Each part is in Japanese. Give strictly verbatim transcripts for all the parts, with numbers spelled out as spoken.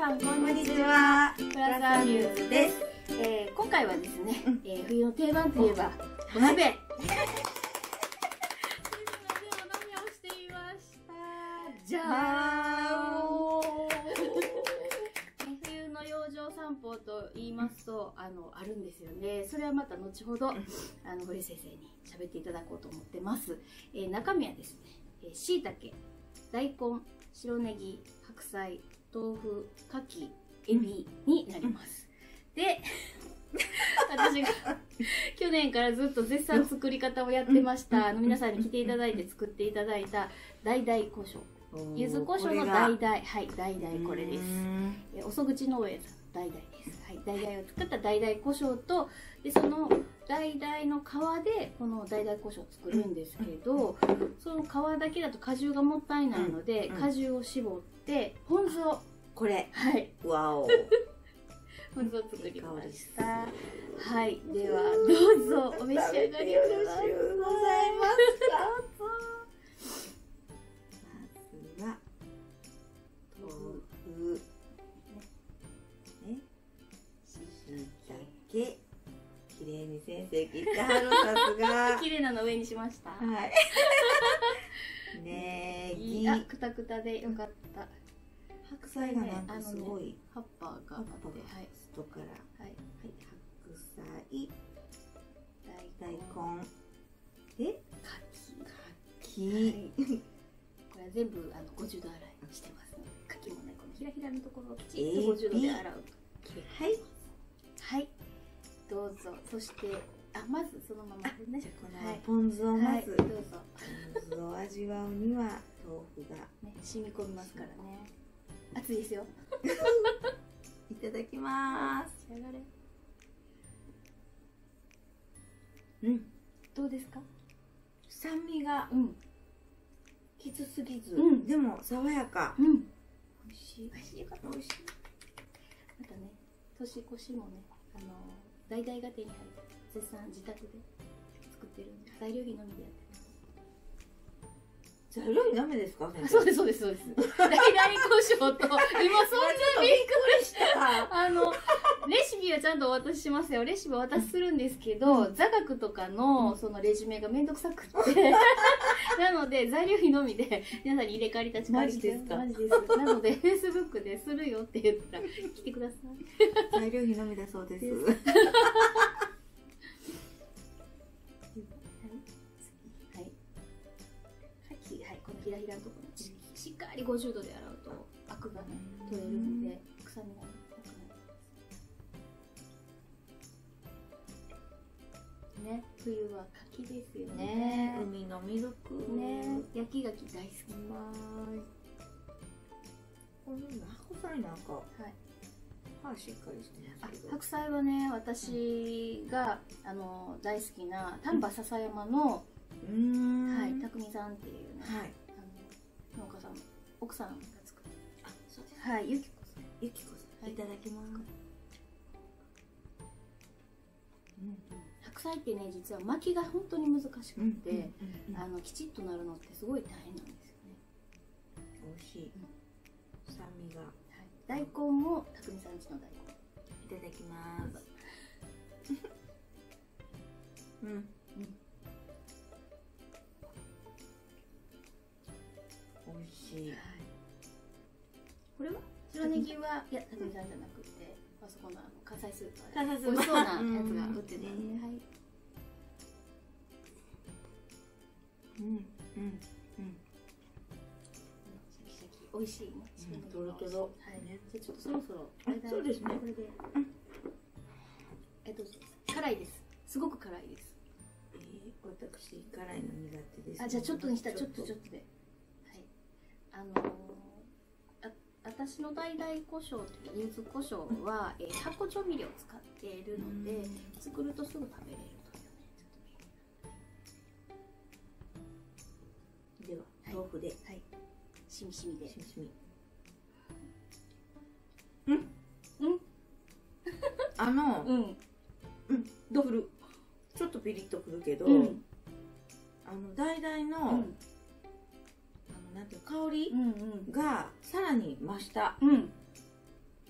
さんこんにちこんにちは。 は。 プラザーニュースです。えー、今回はですね、 うんえー、冬の定番といえばお鍋。でお鍋をしていました。じゃーん。冬の養生散歩と言いますと、あのあるんですよね。それはまた後ほどあの堀先生に喋っていただこうと思ってます。えー、中身はですね、えー、椎茸、大根、白ネギ、白菜、豆腐、牡蠣、エビになります。うん、で私が去年からずっと絶賛作り方をやってました、あの皆さんに来ていただいて作っていただいた橙胡椒、柚子胡椒の橙、はい、橙これです。えおそぐち農園さんの橙です。はい、橙を作った橙胡椒と、でその橙の皮でこの橙胡椒を作るんですけど、その皮だけだと果汁がもったいないので、果汁を絞ってポン酢を、 これ、 はい、 わお。 ポン酢を作りました。はい、ではどうぞお召し上がりください。 よろしゅうございます。まずは豆腐、ね、しいたけ、きれいに先生切ってはる、さすが。 綺麗なの上にしました。 はい。ねぎ、 あ、くたくたでよかった。 白菜がなんかすごい、 葉っぱがあって、はい、 外から、はい、はい、白菜、大根、で、 牡蠣、これは全部あのごじゅうど洗いしてますね。牡蠣もね、このひらひらのところをきちっとごじゅうどで洗うときれい。はい、はい、どうぞ。そして、あ、まずそのままね、 じゃこのポン酢をまず、 どうぞ。 ポン酢を味わうには豆腐がね、染み込みますからね。熱いですよ。 いただきます。 仕上がれ。 うん、 どうですか？ 酸味が、うん、きつすぎず、 うん、 でも爽やか。 うん、美味しい。 美味しい。よかった、美味しい。 またね、年越しもね、あの橙が手に入って絶賛自宅で作ってるんで、材料費のみでやってます。 材料費ダメですか？ そうです、そうです、そうです。橙胡椒と、今そんなびっくりした。あの、レシピはちゃんとお渡ししますよ。レシピはお渡しするんですけど、座学とかのそのレジュメがめんどくさくって。なので、材料費のみで、皆さんに入れ替わり立ち替わり。 マジですか？ マジです。なので、フェイスブックでするよって言ったら、来てください。 材料費のみだそうです。 ひらひらのところにしっかりごじゅうどで洗うとアクがね取れるので臭みがなくなりますね。冬は牡蠣ですよね。 海のミルクね、焼き牡蠣大好き。 この白菜なんか、はい、歯しっかりしてますけど。 白菜はね、私があの大好きな丹波篠山の、うん、はい、匠さんっていうね、はい、農家さん、奥さんが作る。あ、そうです。はい、ゆきこさん。 ゆきこさん。いただきます。 白菜ってね、実は巻きが本当に難しくて、あのきちっとなるのってすごい大変なんですよね。 美味しい。酸味が。 大根も匠さんちの大根。いただきます。うん。美味しい。 これは白ネギは、いや、匠さんじゃなくて、あそこの関西スーパーで美味しそうなやつが売ってて、はい。 うんうんうん。 シャキシャキ、美味しいね。 とろとろ。 はい。じゃちょっとそろそろ、 そうですね。 これで。えっと辛いです。すごく辛いです。 ええ、私辛いの苦手です。 あ、じゃあちょっとにしたらちょっとちょっとで。あのー、あ私の橙胡椒という柚子胡椒は、えー、発酵調味料を使っているので、作るとすぐ食べれるというね。 では、豆腐で、 はい、しみしみで。 しみしみ。 うん、うん。 あの、 うん、うん、どうくる。 ちょっとピリッとくるけど、 うん、 あの橙の、うん、なんていう香りがさらに増した。 うん、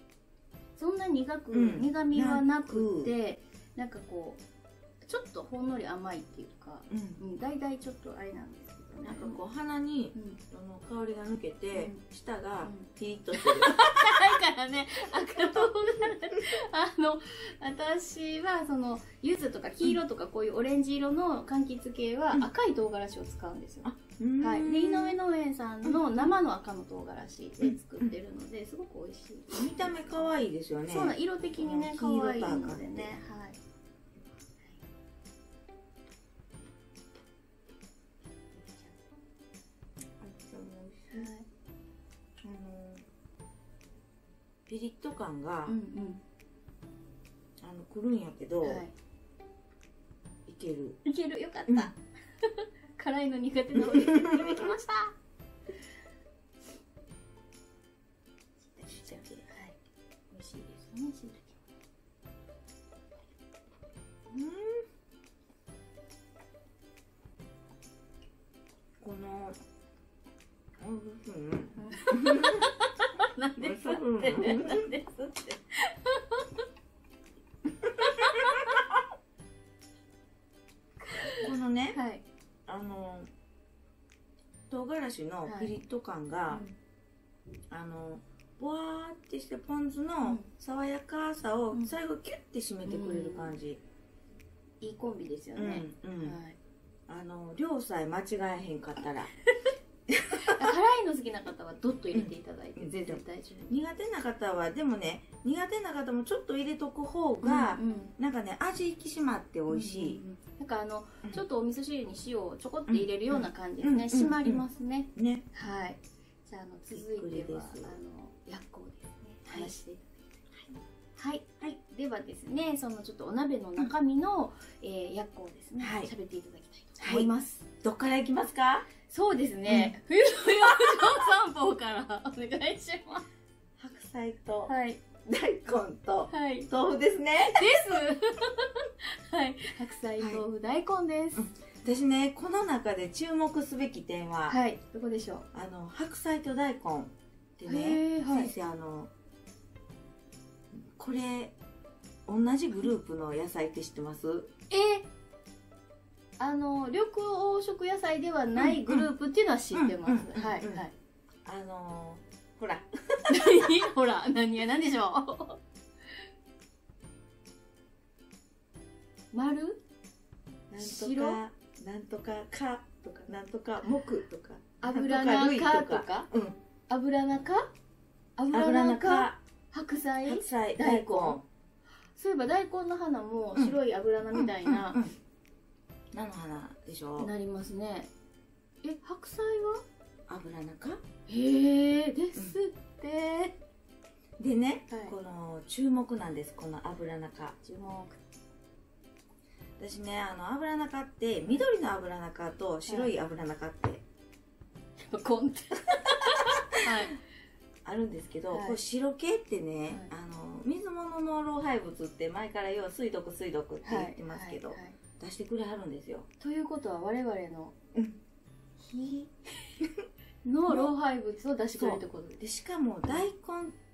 そんな苦く、 うん苦味はなくて、なんかこうちょっとほんのり甘いっていうか、 うんうん、だいたいちょっとあれなんですけどね。 なんかこう鼻にうんその香りが抜けて、 うん舌がうんピリッとしてる。 だからね、赤唐辛子あの私はその柚子とか黄色とかこういうオレンジ色の柑橘系は赤い唐辛子を使うんですよ。はい、で井上農園さんの生の赤の唐辛子で作ってるので、すごく美味しい。 見た目可愛いですよね。 そうな、色的にね可愛いのでね。はい。 あのピリッと感が、 うんうん。 あのくるんやけど、 はい。 いける。 いける、よかっうんた。辛いの苦手なのでできました。しいたけ、はい。美味しいですよね、しいたけ。 うん。この、あ、うん。 なんですって、なんですって。 このね、 はい。 あの唐辛子のピリッと感が、あのボワーってしてポン酢の爽やかさを最後キュッて締めてくれる感じ。 いいコンビですようん、 ね。 うんはい。 あの量さえ間違えへんかったら辛いの好きな方はドッと入れていただいて全然大丈夫。 苦手な方はでもね、苦手な方もちょっと入れとく方が、 うんうん、 なんかね味引き締まって美味しい。 うんうんうん、なんかあの、 うん、 ちょっとお味噌汁に塩をちょこって入れるような感じですね、 うんうん、 締まりますね。 ね。 はい。じゃあ、あの続いてはあの薬効ですね。 はい、 話していただいて。はい、はい、ではですね、そのちょっとお鍋の中身の、うん、えー、薬効ですね、はい、喋っていただきたいと思います。 はい、どっからいきますか？ そうですね、うん、冬の養生散歩からお願いします。 白菜と、 はい、 大根と、 はい、 豆腐ですね。 ですはい、白菜、豆腐、はい、大根です、うん、 私ね、この中で注目すべき点は、 はい、どこでしょう？ あの白菜と大根ってね、はい、先生、あのこれ同じグループの野菜って知ってます？ えーあの緑黄色野菜ではないグループっていうのは知ってます。はいはい。 あのー、ほらほら何や何でしょう。丸？ なんとかなんとかかとかなんとか木とか油中とか、うん、油中油中白菜白菜大根。 そういえば大根の花も白い油菜みたいな。 菜の花でしょ。 なりますね。え、白菜は油中？ へえ、ですって、 うん、でね、はい、この注目なんです。この油中注目。 私ね、あの油中って緑の油中と白い油中って、 はい、コンってはいあるんですけど、はい、これ白系ってね、はい、あの水物の老廃物って前から要は水毒水毒って言ってますけど、はいはいはい、出してくれはるんですよ。 ということは我々の火の老廃物を出してくれるってことで、しかも大根って、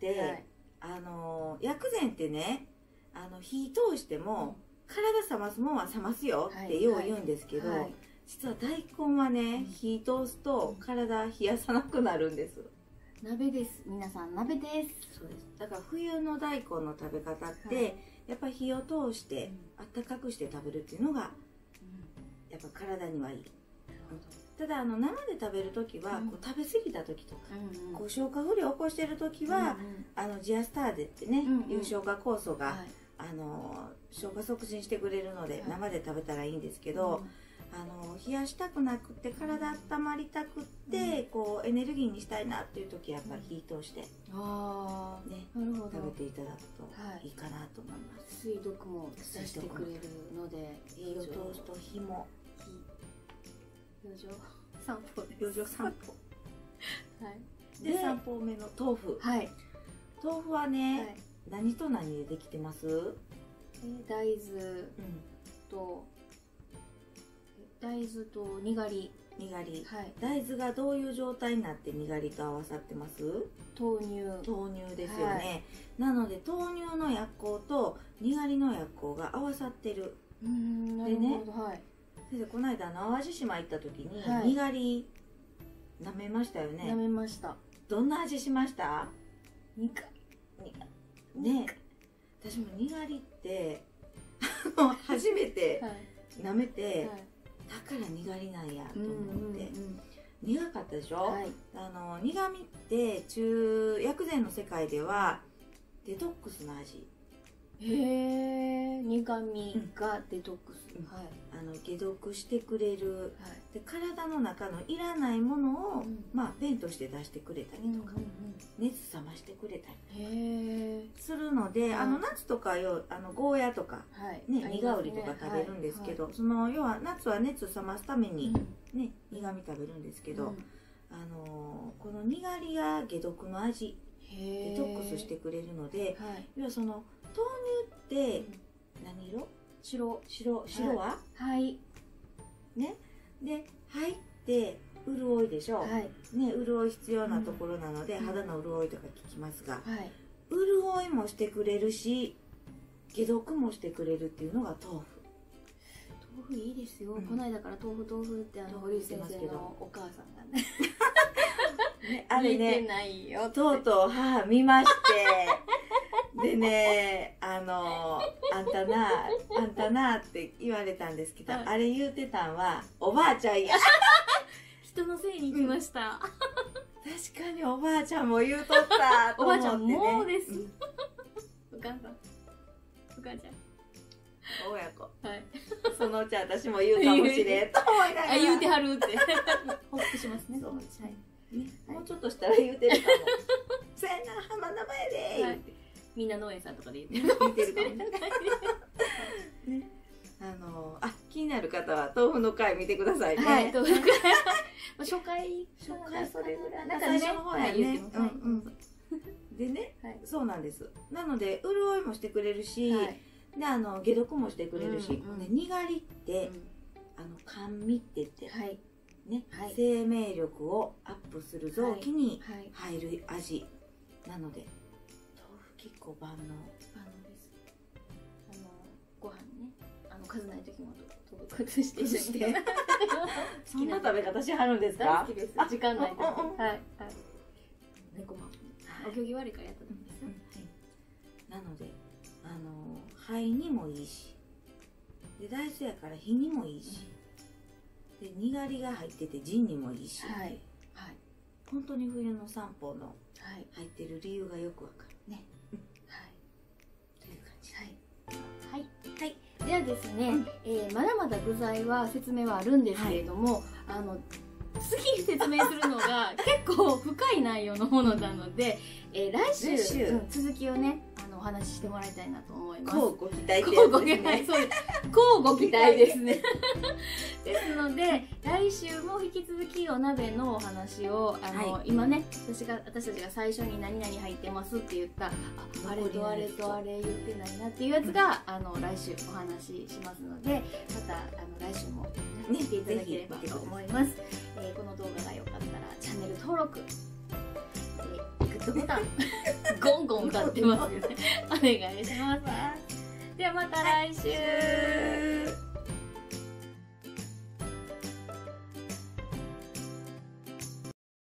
はい、あの薬膳ってね、あの火通しても、うん、体冷ますもんは冷ますよってよう言うんですけど、はいはい、実は大根はね、うん、火通すと体冷やさなくなるんです。 鍋です。皆さん鍋です。 そうです。だから冬の大根の食べ方って、はい、やっぱり火を通してあったかくして食べるっていうのが、うん、やっぱ体にはいい。ただあの生で食べる時は、うん、こう食べ過ぎた時とか、うんうん、こう消化不良を起こしている時は、うんうん、あのジアスターゼってね、うんうん、いう消化酵素が、はい、あの消化促進してくれるので、はい、生で食べたらいいんですけど、うん、あの冷やしたくなくて体温まりたくって、うん、こうエネルギーにしたいなっていう時はやっぱり火通して、うん、あね、なるほど、食べていただくといいかなと思います。 水毒も出してくれるので、 火を通すと火も養生散歩です。 養生散歩はいで、さんぽめの豆腐。はい。豆腐はね、はい、何と何でできてます？ えー、大豆と、うん、大大豆とにがり。 にがり、 はい。 大豆がどういう状態になってにがりと合わさってます？ 豆乳。 豆乳ですよね、 はい、 なので豆乳の薬効とにがりの薬効が合わさってる。 うん、なるほど。はい。 先生、この間淡路島行った時に、 はい、 にがり舐めましたよね。 舐めました。 どんな味しました？ にがりね。私もにがりって初めて舐めて、はいはい、だからにがりなんやと思って、苦かったでしょ、はい、あの苦味って中薬膳の世界ではデトックスの味。 へえ、苦味がデトックス、 うん、はい、あの解毒してくれる、はい、で体の中のいらないものを、うん、まあ便として出してくれたりとか、うんうんうん、熱冷ましてくれたりするので、はい、あの夏とかよあのゴーヤとか、はいね、苦うりとか食べるんですけど、はいはい、その要は夏は熱冷ますために、うん、ね、苦味食べるんですけど、うん、あのこのにがりが解毒の味、デトックスしてくれるので、はい、要はその豆乳って何色？ 白。 白。白は？ はい。 ね。で、入って潤いでしょ。はい。ね、潤い必要なところなので、うん、肌の潤いとか聞きますが、はい、潤いもしてくれるし、解毒もしてくれるっていうのが豆腐。 豆腐いいですよ。うん、この間から豆腐豆腐ってあの堀内先生のお母さんがね。 ね、あれね、 見てないよとうとう母見まして。でね、あの、あんたな、あんたなって言われたんですけど、はい、あれ言うてたんは、おばあちゃんや。 人のせいに来ました。 うん、確かにおばあちゃんも言うとったと思って、ね。おばあちゃんもうです。お母さん。お母ちゃん。 親子。 はい。 そのうち私も言うかもしれんと思いながら。 あ、言うてはるって。ホップしますね。 そう。はい。ね、もうちょっとしたら言うてるかも。せやな、浜名前で、はい、 みんな農園さんとかで言ってる言ってるかもしれない。ね、あのあ気になる方は豆腐の回見てくださいね。はい、豆腐の回。 初回初回それぐらい。 なんか最初の方やね。 うんうん。でね、そうなんです。なので潤いもしてくれるし、であの解毒もしてくれるし、にがりってあの甘味って言って。ね、はい、生命力をアップする臓器に入る味なので、豆腐結構万能。万能です。あのご飯ね、あの数ない時も豆腐崩して一緒に。 そんな食べ方しはるんですか？ 大好きです。時間ない時。はいはい。猫まん。お行儀悪いからやったんですよ。 なので、あの肺にもいいし、で大豆やから火にもいいし。でにがりが入ってて腎にもいいし、はいはい、本当に冬の三宝の入ってる理由がよくわかるね、はい、という感じ。 はい、はい、はい、ではですね、うん、えー、まだまだ具材は説明はあるんですけれども、はい、あの次説明するのが結構深い内容のものなので、えー、来週、来週うん、続きをねあのお話ししてもらいたいなと思います。 こうご期待ってやつですね。 そうです。こうご期待ですね。ですので来週も引き続きお鍋のお話をあの、はい、今ね私が私たちが最初に何々入ってますって言ったああれとあれとあれ言ってないなっていうやつが、うん、あの来週お話ししますのでまたあの来週も見ていただければと思います。えー、この動画が良かったらチャンネル登録、えー、グッドボタンゴンゴン歌ってますよね。お願いします。ではまた来週。